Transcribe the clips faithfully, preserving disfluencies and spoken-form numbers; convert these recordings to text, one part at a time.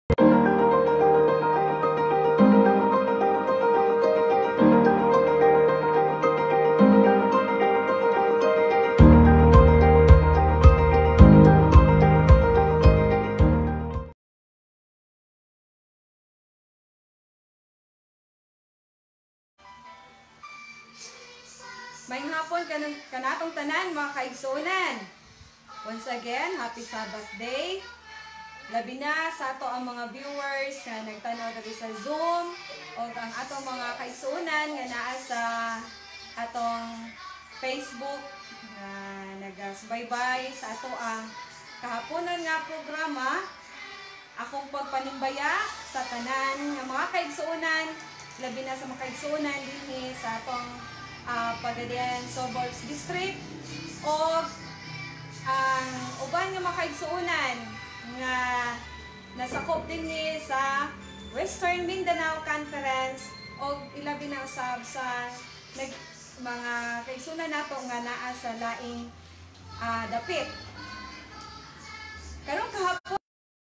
May hapon kanatong tanan mga kaigsunan. Once again, happy Sabbath day. Labi na sa ato ang mga viewers na nagtanaw diri sa Zoom o ang atong mga kaigsunan nga naa sa atong Facebook na nagasubaybay sa ato ang kahaponan nga programa. Akong pagpanimbaya sa tanan nga mga kaigsunan, labi na sa mga kaigsunan dinhi sa atong Uh, Pagadian Sobols District o ang uh, uban nga mga kaigsuunan nga nasakop dinhi sa Western Mindanao Conference o ilabi na usab sa nag, mga kaigsuunan nato nga naa sa laing uh, dapit. Karong kahapon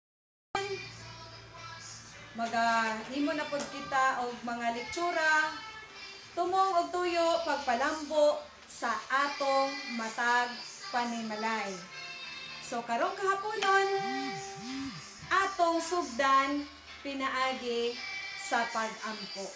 magahimo na pod kita og mga lektura tumong og tuyo pagpalambo sa atong matag panimalay. So karong kahaponon atong sugdan pinaagi sa pag-ampo.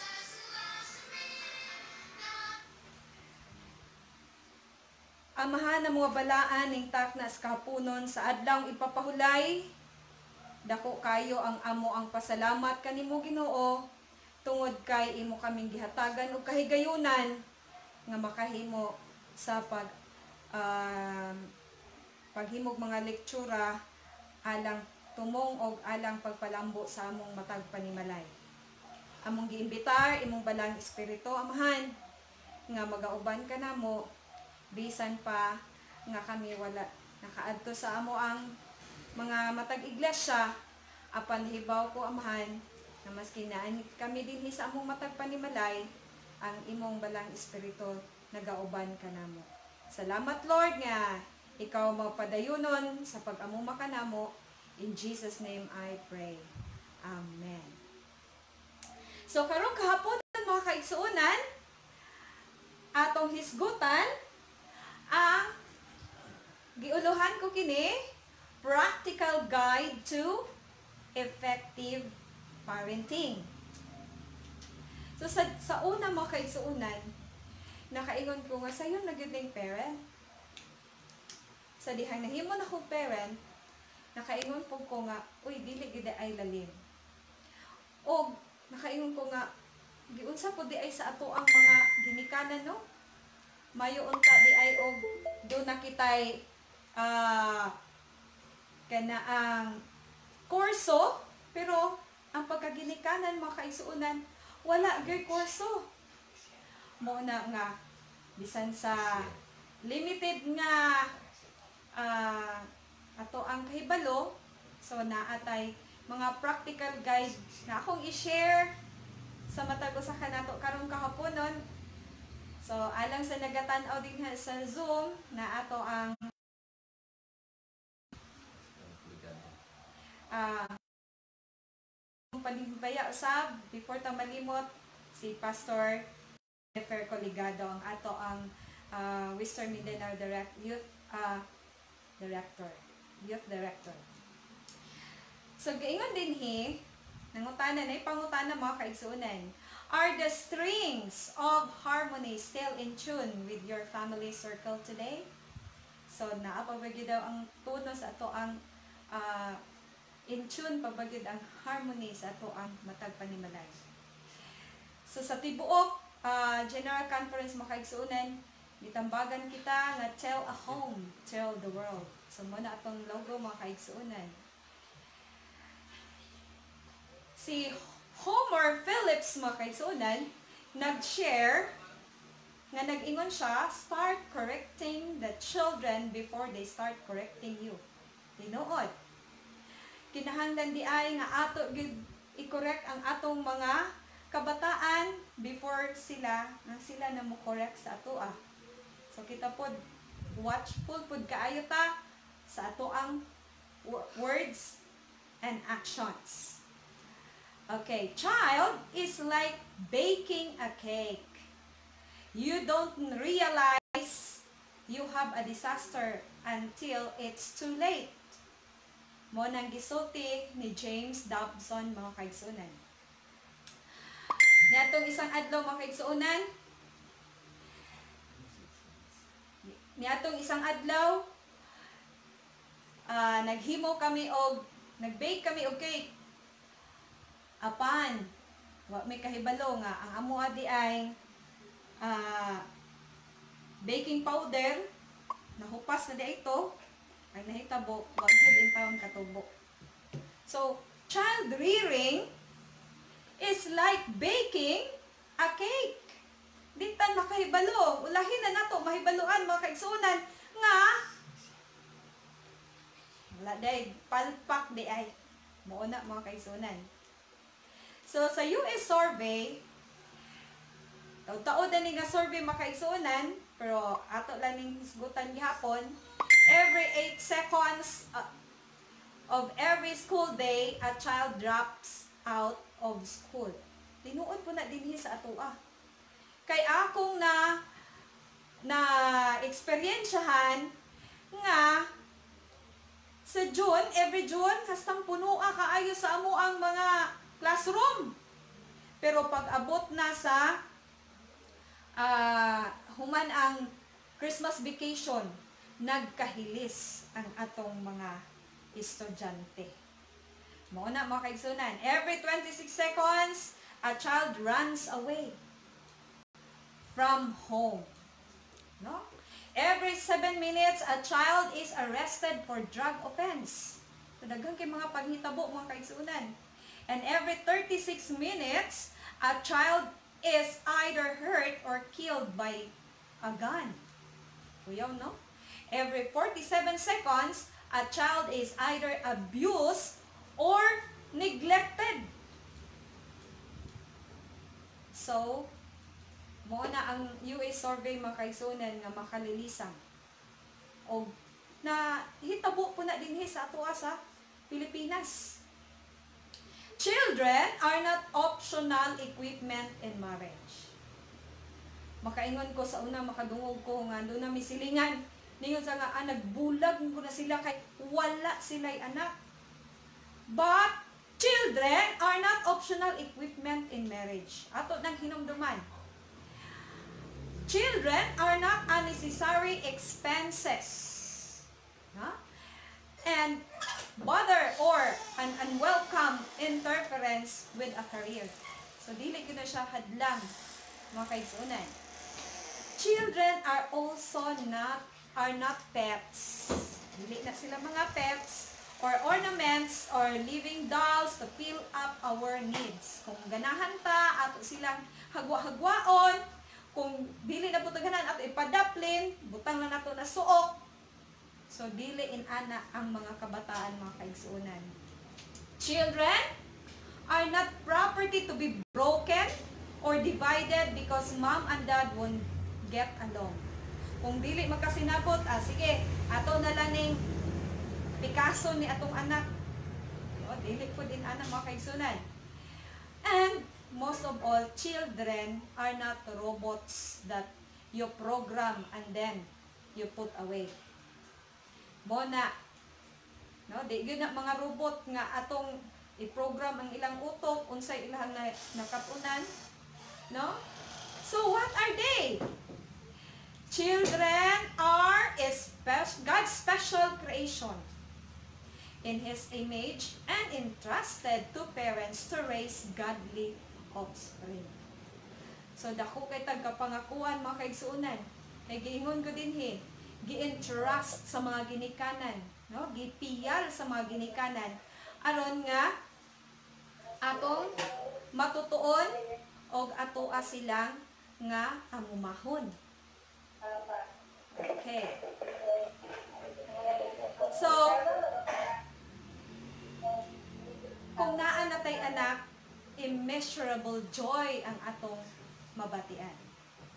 Amahan ang mga balaan ning takna sa kahaponon sa adlawng ipapahulay. Dako kayo ang amo ang pasalamat kanimo Ginoo. Tungod kay imo kaming gihatagan og kahigayunan nga makahimo sa pag uh, paghimog mga lektura alang tumong og alang pagpalambo sa among matag panimalay. Among giimbitar imong balang espiritu amahan nga magauban ka namo bisan pa nga kami wala nakaadto sa amo ang mga matag iglesia apan hibaw ko amahan na maski naan kami dinhi sa among matag panimalay, ang imong balang espiritu nagauban ka namo. Salamat Lord nga ikaw magpadayunon sa pag-amuma ka namo. In Jesus name I pray. Amen. So karong kahapon mga kaigsuunan, atong hisgutan ang giuluhan ko kini practical guide to effective parenting. So sa, sa una mga kaigsuunan, nakaingon ko nga sayon na gyud ning parent. Sa dihang nahimo na kong parent, nakaingon po ko nga, uy dili gyud ay lalim. O nakaingon ko nga, giunsa po di ay sa ato ang mga ginikanan no? Mayo unta di ay og do nakitay uh, kana ang kurso, pero ang pagkaginikanan mga kaigsuunan wala gyud kurso. Mo na nga bisan sa limited nga uh, ato ang kahibalo, so naatay mga practical guide na akong i-share sa matag usa ka nato karong kahaponon. So alang sa nagatan-aw din sa Zoom na ato ang uh, panimbaya usab before ta malimot si Pastor Jennifer Coligado ang ato ang uh, Western Mindanao Direct Youth uh, Director, Youth Director. So giingon dinhi nangutana na ipangutana mga kaigsuunan, are the strings of harmony still in tune with your family circle today? So naapabagyo daw ang tono sa ato ang uh, in tune pabagyod ang harmony sa ato ang matag panimalay. So sa tibuok uh, General Conference mga kaigsuunan, gitambagan kita nga tell a home, tell the world. So mo na atong logo mga kaigsuunan. Si Homer Phillips mga kaigsuunan nag-share nga nag-ingon siya, start correcting the children before they start correcting you. Tinuod, kinahanglan di ay nga ato gid i-correct ang atong mga kabataan before sila nga sila na mo correct sa ato ah. So kita pod watchful pod kaayo ta sa ato ang words and actions. Okay, child is like baking a cake. You don't realize you have a disaster until it's too late. Mo nang gisulti ni James Dobson, mga kaigsunan. Niatong isang adlaw, mga kaigsunan, niatong isang adlaw, uh, naghimo kami og, nag-bake kami og cake. Apan, wa may kahibalo nga, ang amo adi ay uh, baking powder, nahupas na di ito, ay nahitabo, wag yun in taon katubo. So, child rearing is like baking a cake. Di ta nakahibalo, ulahin na nato mahibaluan, mga kaigsunan, nga wala day, palpak di ay, mauna mga kaigsunan. So, sa U S survey, taon-taon na ni nga survey makaigsunan, pero ato lang ning hisgutan gihapon, every eight seconds uh, of every school day, a child drops out of school. Tinuod po na dinhi sa atoa. Kay akong na na eksperyensyahan nga sa June, every June, hastang punoa kaayo sa amo ang mga classroom. Pero pag abot na sa uh, human ang Christmas vacation, nagkahilis ang atong mga estudyante. Mao na mga kaigsunan, every twenty-six seconds, a child runs away from home. No? Every seven minutes, a child is arrested for drug offense. So, daghang kay mga paghitabo, mga kaigsunan. And every thirty-six minutes, a child is either hurt or killed by a gun. Kuyaw, no? Every forty-seven seconds, a child is either abused or neglected. So, mo na ang U S survey, mga kaigsunan, nga makalilisang. O, na hitabo po na din sa ato sa Pilipinas. Children are not optional equipment in marriage. Makaingon ko sa una, makadungog ko nga doon na misilingan. Ningon sa nga, ah, nagbulag ko na sila kay wala sila'y anak. But, children are not optional equipment in marriage. Ato nang hinumduman. Children are not unnecessary expenses. Huh? And bother or an unwelcome interference with a career. So, dili ko na siya hadlang, mga kaigsunan. Children are also not, are not pets. Dili na sila mga pets or ornaments or living dolls to fill up our needs. Kung ganahan ta, ato silang hagwa-hagwaon, kung dili na butaganan, ato ipadaplin, butang na nato na suok. So, dili in ana ang mga kabataan, mga kaigsunan. Children are not property to be broken or divided because mom and dad won't get along. Kung dili magkasinabot, ah, sige, ato na lang ning Picasso ni atong anak. O, dili po din ana, mga kaigsunan. And, most of all, children are not robots that you program and then you put away. Bona, no, di gyud na mga robot nga atong i-program ang ilang utok unsay ilang na, nakatunan, no? So what are they? Children are spe- God's special creation in His image and entrusted to parents to raise godly offspring. So dako kay tagkapangakuan, mga kaigsuunan. Kay giingon ko din he, gi-entrust sa mga ginikanan, no? Gipiyal sa mga ginikanan aron nga atong matutuon og atoa silang nga amumahon. Okay. So, kung naa natay anak, immeasurable joy ang atong mabatian.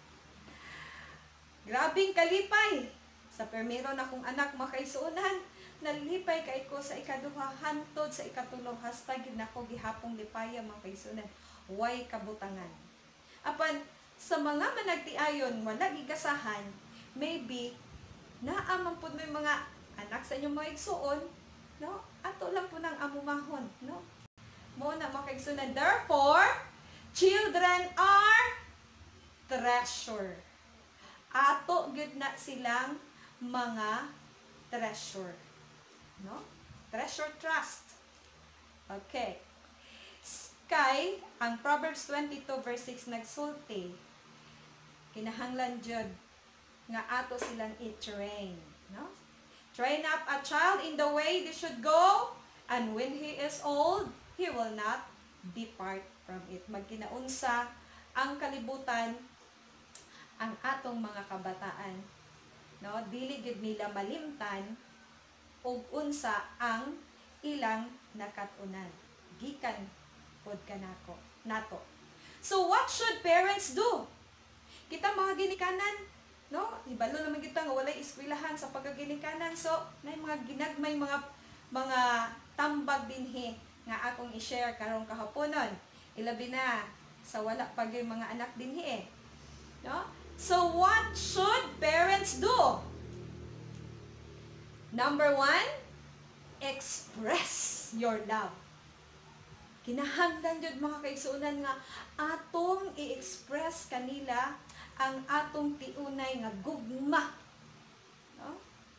Grabing kalipay sa permero na kong anak, makaisuunan, nalipay kay ko sa ikaduha hantod sa ikatulo hasta gid nako gihapong lipaya mga kaigsunan. Way kabutangan. Apan sa mga managtiayon wala gigasahan, maybe naa man pud may mga anak sa inyong mga igsuon, no? Ato lang po nang amumahon, no? Mo na mga kaigsunan. Therefore, children are treasure. Ato gyud na silang mga treasure, no? Treasure trust. Okay. Kay ang Proverbs twenty-two verse six nagsulti, kinahanglan jud nga ato silang i-train, no? Train up a child in the way they should go, and when he is old, he will not depart from it. Magkinaunsa ang kalibutan ang atong mga kabataan, no? Dili gid nila malimtan og unsa ang ilang nakatunan gikan pod kanako nato. So what should parents do? Kita mga ginikanan, no? Ibalo naman kita nga walay eskwelahan sa pagaginikanan. So nay mga ginagmay mga mga tambag dinhi nga akong i-share karong kahaponon. Ilabi na sa wala pag yung mga anak dinhi eh. No? So what should parents do? Number one, express your love. Kinahanglan jud mga kaigsuonan nga atong i-express kanila ang atong tiunay nga gugma. No?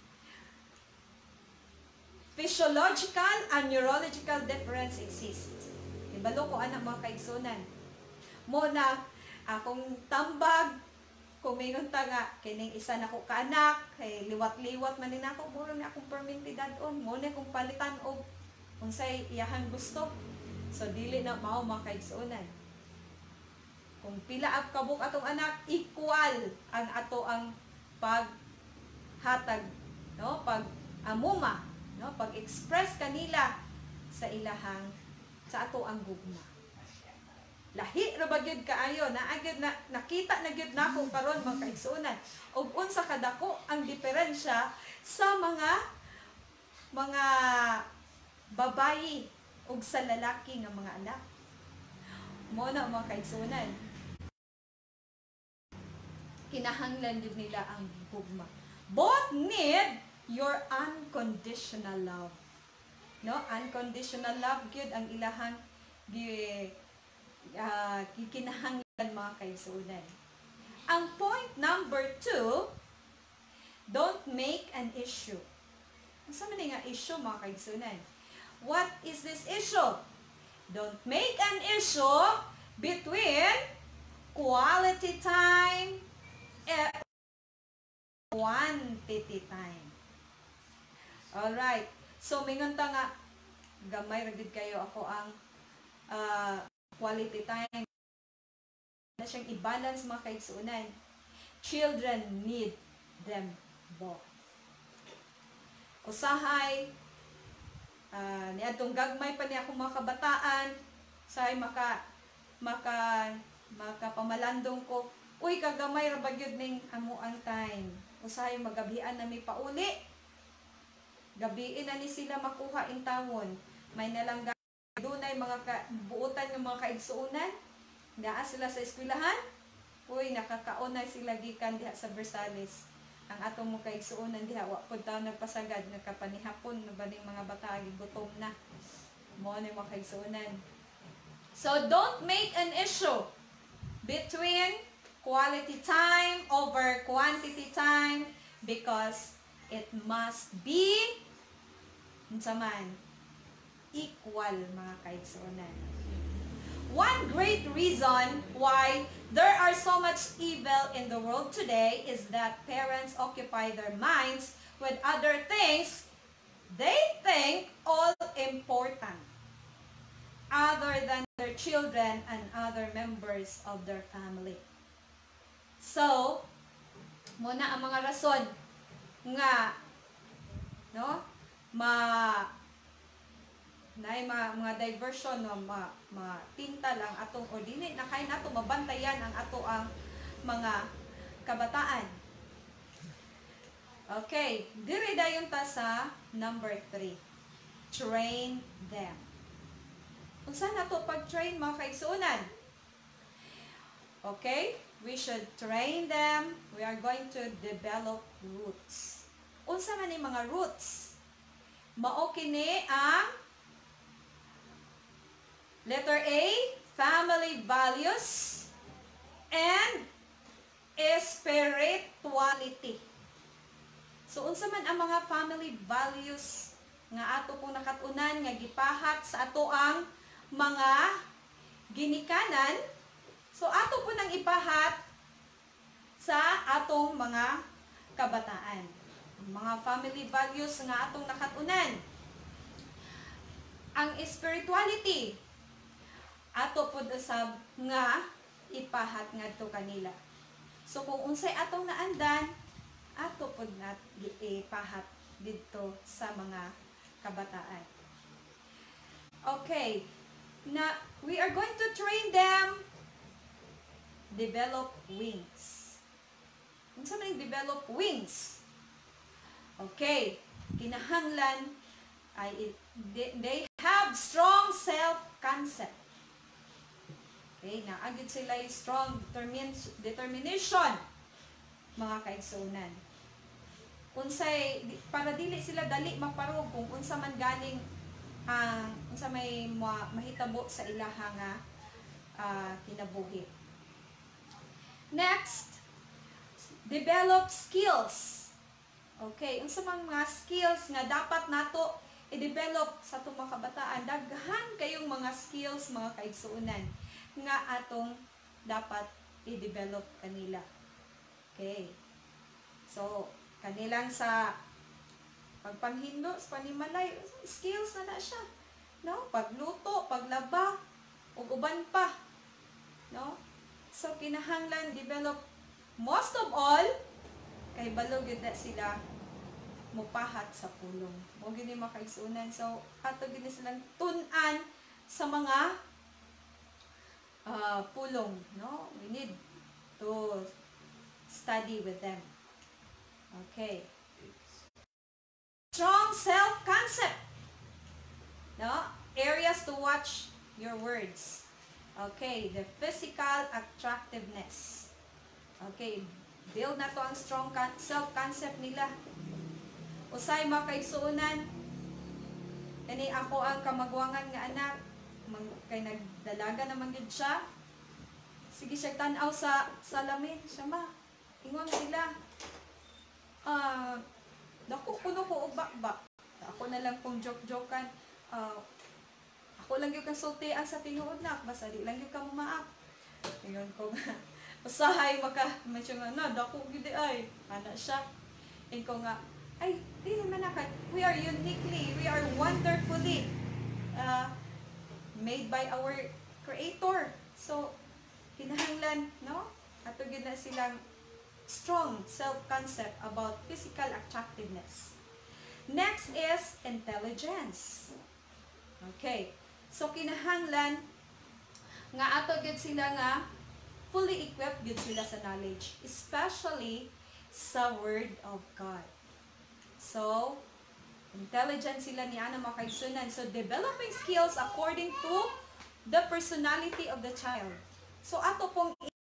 Physiological and neurological difference exist. Ibalo ko anak mga kaigsuonan. Mo na akong tambag kumingon ta nga kining isa nako ka anak kay liwat-liwat man din ako muro na akong permintidad on mo na kung palitan og unsay iyahang gusto. So, dili na mao mga kaigsuonan. Kung pila ang kabuk atong anak, equal ang ato ang paghatag, no? Pag-amuma, no? Pag-express kanila sa ilahang, sa ato ang gugma. Lahi ra ba gyud kaayo na agad na nakita na gyud nako karon mga kaigsuonan. Og unsa kadako ang diferensya sa mga mga babayi ug sa lalaki nga mga anak. Mo na mga kaigsuonan. Kinahanglan jud nila ang gugma. Both need your unconditional love. No, unconditional love gyud ang ilahang gi uh, kinahanglan mga kaigsuonan. Ang point number two, don't make an issue. Unsa man nga issue mga kaigsuonan? What is this issue? Don't make an issue between quality time and quantity time. Alright. So, mingon ta nga, gamay ragid kayo ako ang uh, quality time. Na siyang i-balance mga kaigsuonan. Children need them both. Usahay, Uh, niadtong gagmay pa niya akong mga kabataan say maka maka makapamalandong ko uy kagamay ra bagyod ning amo ang time usahay magabian na mi pauli gabiin na ni sila makuha in tawon may nalang dunay mga ka, buutan ng mga kaigsuonan naa sila sa eskwelahan uy nakakaon na sila gikan diha sa Versales. Ang atong mo kaigsuonan diha wa pud taw nagpasagad nagkapanihapon na baning mga bata gutom na mo ni mga kaigsuonan. So don't make an issue between quality time over quantity time because it must be unsa man equal mga kaigsuonan. One great reason why there are so much evil in the world today is that parents occupy their minds with other things they think all important other than their children and other members of their family. So, muna ang mga rason nga no ma nay mga, mga diversion no ma, ma tinta lang atong o dili na kay nato mabantayan ang ato ang mga kabataan. Okay, diri dayon ta sa Number three, train them. Unsa na to pag-train mga kaigsuonan? Okay? We should train them. We are going to develop roots. Unsa man ni mga roots? Mao kini ang letter A, family values and spirituality. So unsa man ang mga family values nga ato pong nakatunan nga gipahat sa ato ang mga ginikanan, so ato po nang ipahat sa atong mga kabataan. Mga family values nga atong nakatunan. Ang spirituality, ato po usab nga ipahat ngadto kanila. So kung unsay atong naandan, ato po na ipahat dito sa mga kabataan. Okay. Na we are going to train them develop wings. Unsa man develop wings? Okay, kinahanglan ay they, they have strong self-concept. Okay, naagid sila yung strong determin, determination mga kaigsuonan. Unsay para dili sila dali maparog kung unsa man galing ang uh, unsa may ma, mahitabo sa ilaha nga uh, kinabuhi. Next, develop skills. Okay, unsa man mga skills nga dapat nato i-develop sa atong mga kabataan, daghan kayong mga skills mga kaigsuonan nga atong dapat i-develop kanila. Okay. So, kanilang sa pagpanghindo, sa panimalay, skills na na siya. No? Pagluto, paglaba, ug uban pa. No? So, kinahanglan develop most of all, kay balog yun na sila mupahat sa pulong. O gini makaigsunan. So, ato gini silang tunan sa mga uh, pulong. No? We need to study with them. Okay. Strong self-concept. No? Areas to watch your words. Okay, the physical attractiveness. Okay, build na to ang strong self-concept nila. Usay makaigsuonan. Kani ako ang kamagwangan nga anak, kay nagdalaga naman gid siya. Sige siya tan-aw sa salamin, siya ma. Ingon sila. Ah, uh, dako kuno ko og bakbak. Ako na lang kung joke-jokean. Uh, ako lang yung kasultian sa tinuod na. Basta di lang yung kamumaak. Tingnan ko nga. Usahay maka. Medyo nga na. Dako gidi ay. Ana siya. Tingnan ko nga. Ay, di naman na kay. We are uniquely. We are wonderfully uh, made by our Creator. So, kinahanglan, no? Ato gid na silang strong self-concept about physical attractiveness. Next is intelligence. Okay. So, kinahanglan nga ato gid sila nga fully equipped gid sila sa knowledge, especially sa Word of God. So, intelligent sila ni ana makaigsunan. So, developing skills according to the personality of the child. So, ato pong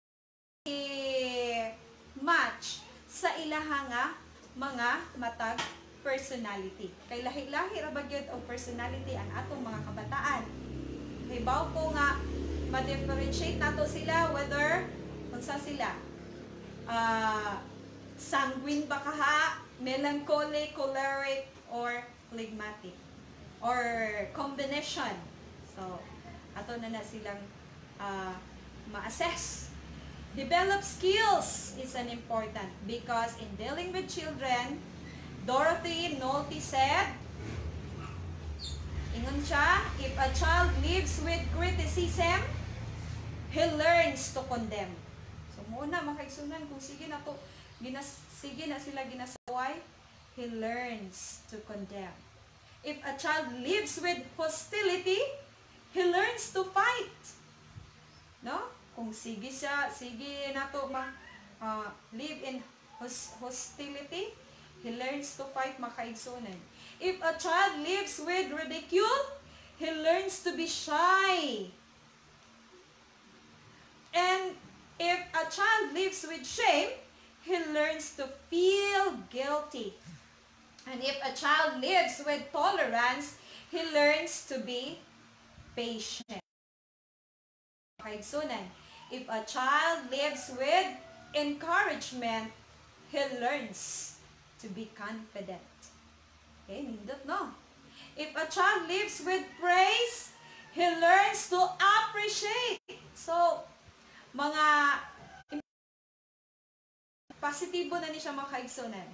i-match sa ilaha nga mga matag personality. Kay lahi-lahi ra bagyod og personality ang atong mga kabataan. Kay bawo po nga ma-differentiate nato sila whether unsa sila. Uh, sanguine ba kaha, melancholic, choleric, or phlegmatic, or combination. So, ato na na silang uh, ma-assess. Develop skills is an important because in dealing with children, Dorothy Nolte said, ingon siya, if a child lives with criticism, he learns to condemn. So, muna makaigsunan kung sige na to, ginas, sige na sila ginasaway, he learns to condemn. If a child lives with hostility, he learns to fight. No? Kung sige siya, sige na to ma, uh, live in hos, hostility, he learns to fight makaigsunan. If a child lives with ridicule, he learns to be shy. And if a child lives with shame, he learns to feel guilty. And if a child lives with tolerance, he learns to be patient. Kaigsunan, if a child lives with encouragement, he learns to be confident. Okay, nindot no? If a child lives with praise, he learns to appreciate. So, mga positibo na ni siya mga kaigsunan.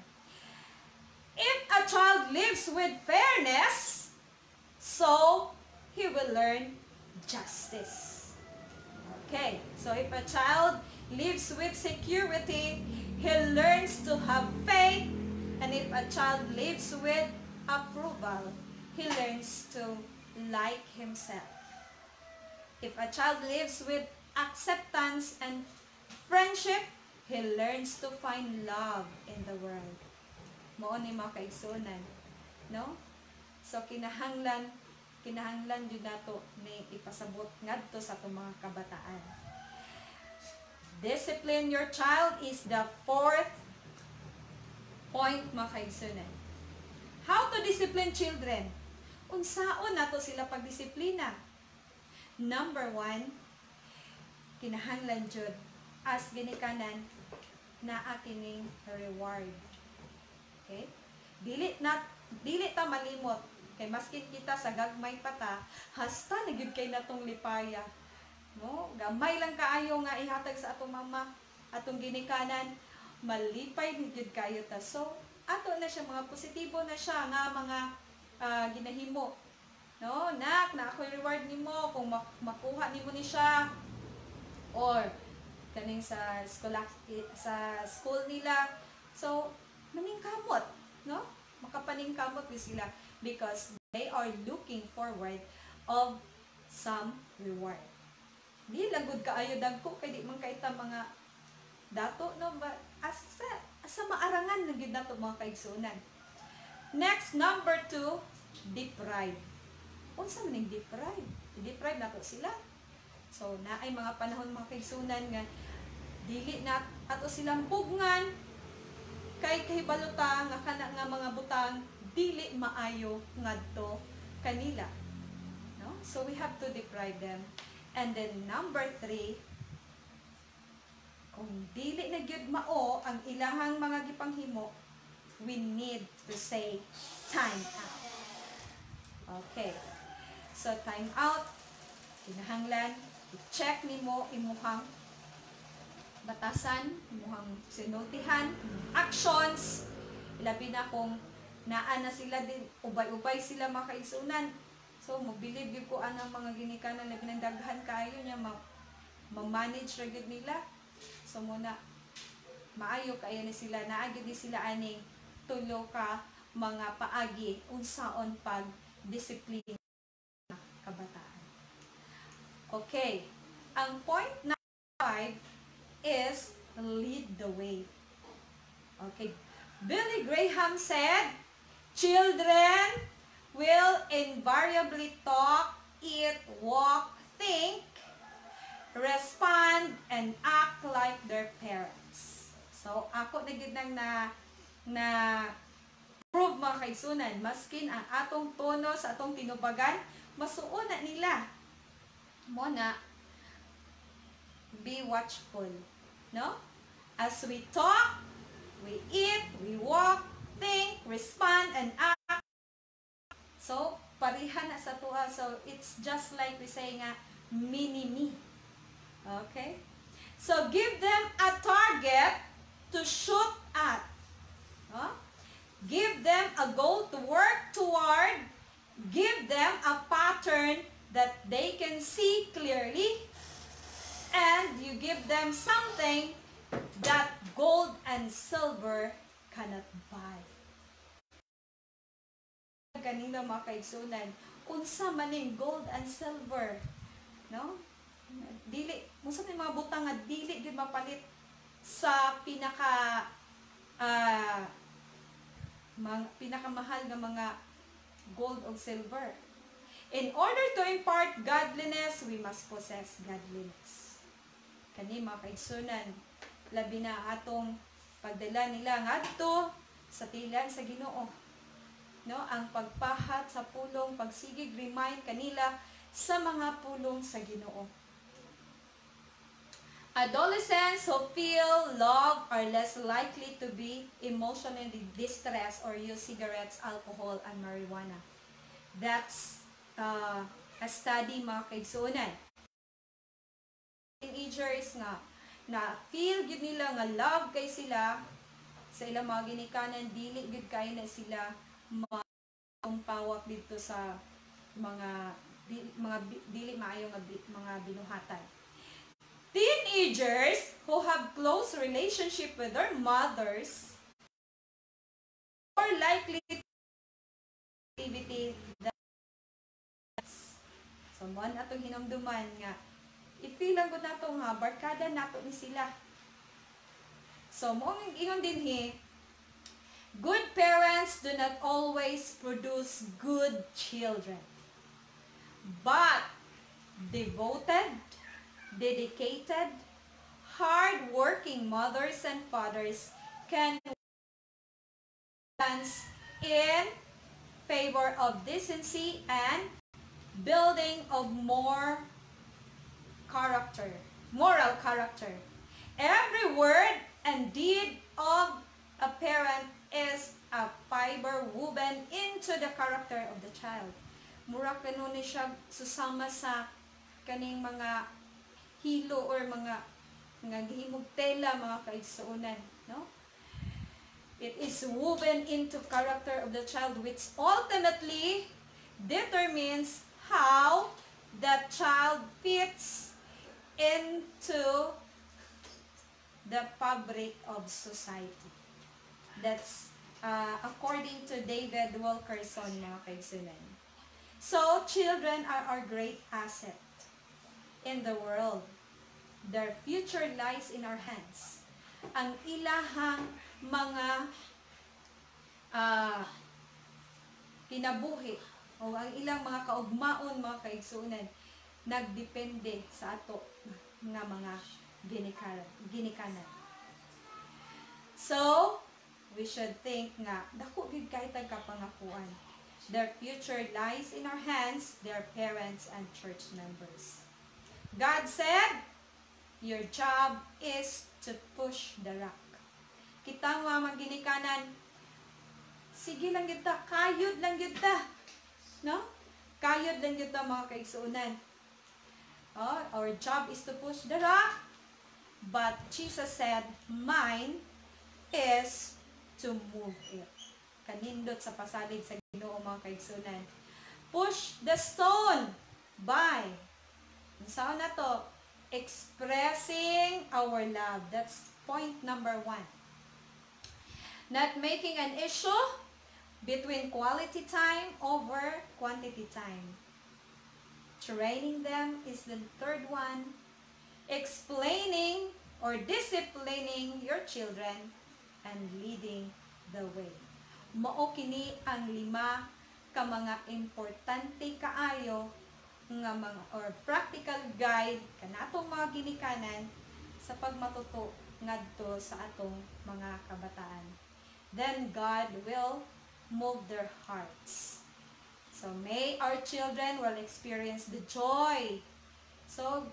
If a child lives with fairness, so he will learn justice. Okay, so if a child lives with security, he learns to have faith. And if a child lives with approval, he learns to like himself. If a child lives with acceptance and friendship, he learns to find love in the world. Mao ni mga kaigsunan, no? So kinahanglan kinahanglan jud nato ni ipasabot ngadto sa atong mga kabataan. Discipline your child is the fourth point, mga kaigsunan. How to discipline children? Unsaon nato sila pagdisiplina? Number one, kinahanglan jud as ginikanan na akining reward. Okay? Dili na dili ta malimot kay maskin kita sa gagmay pata, hasta na gyud kay natong lipaya. No, gamay lang kaayo nga ihatag sa atong mama, atong ginikanan, malipay ni gyud kayo ta. So, ato na siya mga positibo na siya nga mga uh, ginahimo. No, nak, na ako reward nimo kung mak makuha nimo ni siya. Or kaning sa school sa school nila. So, maningkamot, no? Makapaningkamot din sila because they are looking forward of some reward. Di lagod kaayo dagko kay di man kaita mga dato, no? Ba asa asa maarangan na gyud nato mga kaigsunan. Next, number two, deprive. Unsa man ning deprive? Deprive nato sila. So, naay mga panahon mga kaigsunan nga dili na ato silang pugngan kay kahibaluta nga kana nga mga butang dili maayo ngadto kanila. No? So, we have to deprive them. And then, number three, kung dili na gyud mao ang ilahang mga gipanghimo, we need to say time out. Okay. So, time out, kinahanglan, i-check nimo imuhang batasan, imuhang sinultihan, actions, ilabi na kung naa na sila din, ubay-ubay sila makaigsunan. So, mobilib yun ko anang mga ginikanan na pinandaghan kayo niya, ma-manage ma ragid nila. So, muna, maayo kayo na sila, naagid ni sila aning tulo ka mga paagi, unsaon pag disiplina kabataan. Okay, ang point number five is lead the way. Okay, Billy Graham said, children will invariably talk, eat, walk, think, respond, and act like their parents. So, ako na gid nang na na prove mga kaigsunan, maskin ang atong tono sa atong tinubagan, masuon na nila. Muna, be watchful. No? As we talk, we eat, we walk, think, respond, and act. So, parihan na sa tuwa. So, it's just like we say nga, mini-me. Okay? So, give them a target to shoot at. Huh? Give them a goal to work toward. Give them a pattern that they can see clearly. And you give them something that gold and silver cannot buy. Kanina mga kaigsunan, unsa maning gold and silver, no? Dili, unsa may mga butang nga dili gyud mapalit sa pinaka uh, mga, pinakamahal nga mga gold o silver. In order to impart godliness, we must possess godliness. Kani mga kaigsunan, labi na atong pagdala nila ngadto sa tilan sa Ginoo. No, ang pagpahat sa pulong, pagsigig, remind kanila sa mga pulong sa Ginoo. Adolescents who feel love are less likely to be emotionally distressed or use cigarettes, alcohol, and marijuana. That's uh, a study mga kaigsunan. Teenagers nga na feel gid nila nga love kay sila sa ilang mga ginikanan, dili gid kay na sila pawak dito sa mga di, mga dili maayo nga mga binuhatan. Teenagers who have close relationship with their mothers are likely to activity that so man atong hinumduman nga ipilang ko nato nga barkada nato ni sila. So mo ingon din he, good parents do not always produce good children, but devoted, dedicated, hard-working mothers and fathers can dance in favor of decency and building of more character, moral character. Every word and deed of a parent is a fiber woven into the character of the child. Mura kanon ni siya susama sa kaning mga hilo or mga mga gihimog tela mga kaigsuonan, no? It is woven into character of the child, which ultimately determines how that child fits into the fabric of society. That's uh, according to David Wilkerson, mga kaigsunan. So, children are our great asset in the world. Their future lies in our hands. Ang ilahang mga uh, kinabuhi o ang ilang mga kaugmaon, mga kaigsunan, nagdepende sa ato nga mga ginikanan. So, we should think nga, dako gid kay tag kapangakuan. Their future lies in our hands, their parents and church members. God said, your job is to push the rock. Kita nga maginikanan, sige lang gid ta, kayod lang gid ta. No? Kayod lang gid ta mga kaigsuonan. Oh, our job is to push the rock, but Jesus said, mine is to move it. Kanindot sa pasalig sa Ginoo mga kaigsunan. Push the stone by, saan na to? Expressing our love. That's point number one. Not making an issue between quality time over quantity time. Training them is the third one. Explaining or disciplining your children and leading the way. Mao kini ang lima ka mga importante kaayo nga mga or practical guide kanatong mga ginikanan sa pagmatuto ngadto sa atong mga kabataan. Then God will move their hearts. So may our children will experience the joy. So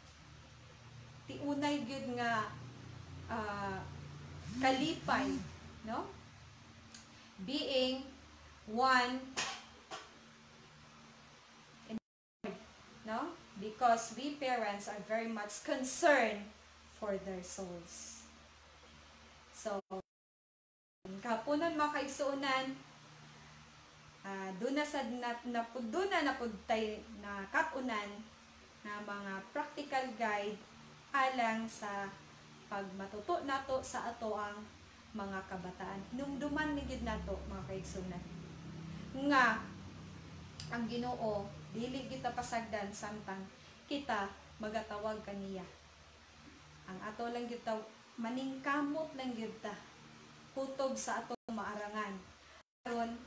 tiunay gyud nga uh, kalipay, no? Being one in no? Because we parents are very much concerned for their souls. So, kapunon mga kaigsuonan, uh, doon na sa doon na napudtay na katunan na mga practical guide alang sa pagmatuto nato sa ato ang mga kabataan. Hinumduman ni gid nato mga kaigsuonan nga ang Ginoo dili kita pasagdan samtang kita magatawag kaniya. Ang ato lang kita maningkamot lang gyud ta kutob sa atong maarangan aron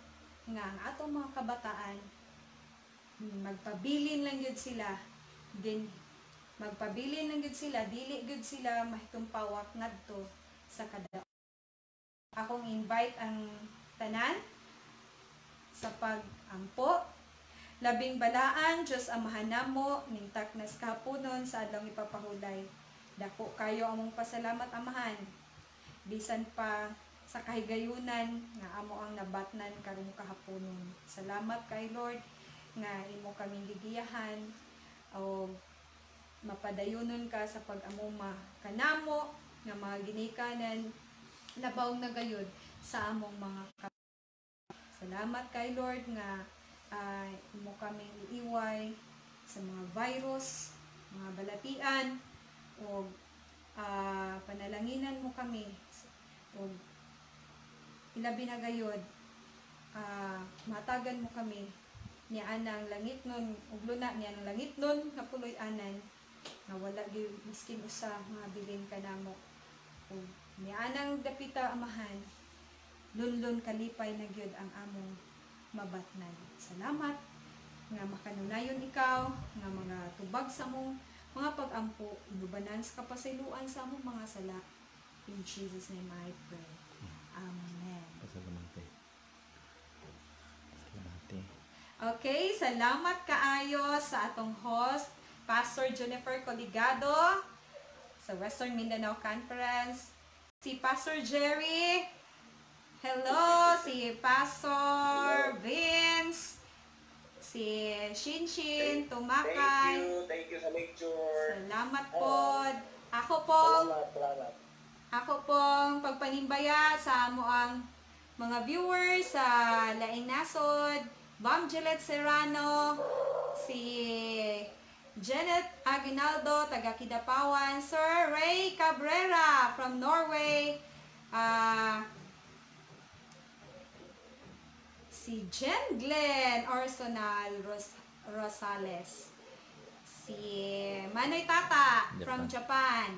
nga ang atong mga kabataan magpabilin lang yun sila din magpabilin lang yun sila dili gud sila mahitumpawak ngadto sa kada. Akong invite ang tanan sa pag-ampo. Labing balaan, Diyos Amahan namo, ning taknas kahaponon sa adlaw ipapahulay. Dako kayo among pasalamat, Amahan. Bisan pa sa kahigayunan nga amo ang nabatnan karong kahaponon. Salamat kay Lord nga imo kaming gigiyahan o mapadayunon ka sa pag-amuma kanamo nga mga ginikanan labaw na gayud sa among mga kapatid. Salamat kay Lord nga uh, imo kaming iiway sa mga virus, mga balatian o uh, panalanginan mo kami o ilabi na gayud uh, matagan mo kami niya anang langit nun ug luna niya ang langit nun nga puloy anan nga wala gyud miskin usa mga bilin kanamo ug niya anang dapita Amahan lunlun kalipay na gyud ang among mabatnan. Salamat nga makanunayon ikaw nga mga tubag sa among mga pag-ampo inubanan sa kapasayloan sa among mga sala. In Jesus name I pray. Amen. Pasalamat. Okay, salamat kaayo sa atong host, Pastor Jennifer Coligado sa Western Mindanao Conference. Si Pastor Jerry, hello, si Pastor Vince, si Shinshin Tumakay. Thank you, thank you sa lecture. Salamat po. Ako pong, Salamat, salamat. ako pong pagpanimbaya sa amo ang mga viewers sa Laing Nasod, Ma'am Gillette Serrano, si Janet Aguinaldo, taga Kidapawan, Sir Ray Cabrera from Norway, uh, si Jen Glenn Orsonal Ros Rosales, si Manoy Tata from Japan,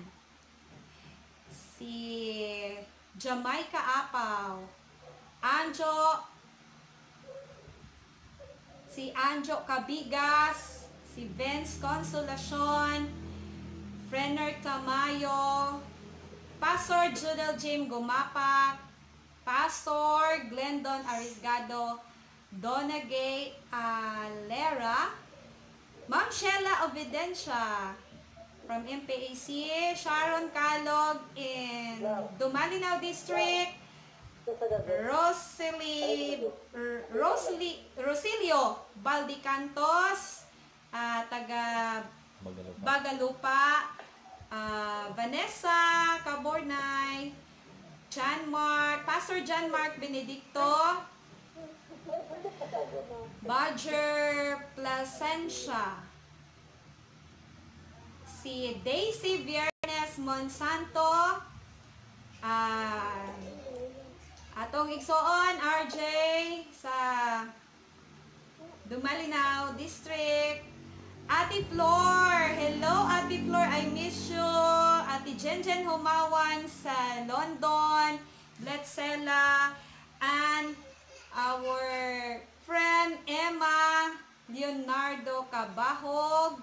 si Jamaica Apaw, Anjo si Anjo Cabigas, si Vince Consolacion, Frenner Tamayo, Pastor Judel Jim Gumapak, Pastor Glendon Arisgado, Donna Gay Alera, Ma'am Sheila Ovidencia from M P A C, Sharon Calog in Dumalinaw District, Rosely, Rosely, Rosilio Baldicantos, uh, taga Bagalupa, Bagalupa uh, Vanessa Cabornay, John Mark, Pastor John Mark Benedicto, Badger Plasencia, si Daisy Viernes Monsanto, uh, atong igsoon R J sa Dumalinaw District, Ate Flor, hello Ate Flor, I miss you. Ate Jenjen Humawan sa London, Bletcela, and our friend Emma Leonardo Cabahog,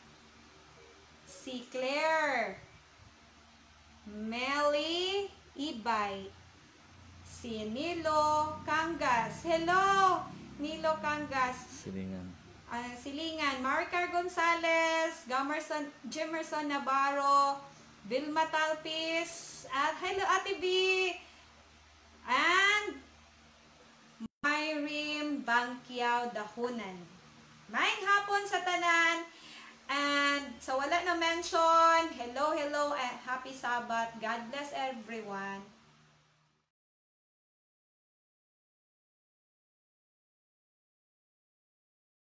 si Claire Melly Ibay, si Nilo Cangas. Hello, Nilo Cangas. Silingan. Uh, Silingan. Maricar Gonzales, Gamerson, Jimerson Navarro, Vilma Talpis, at hello Ate B. And Myrim Bangkiao Dahunan. Maayong hapon sa tanan. And sa wala na mention, hello, hello, and happy Sabbath. God bless everyone.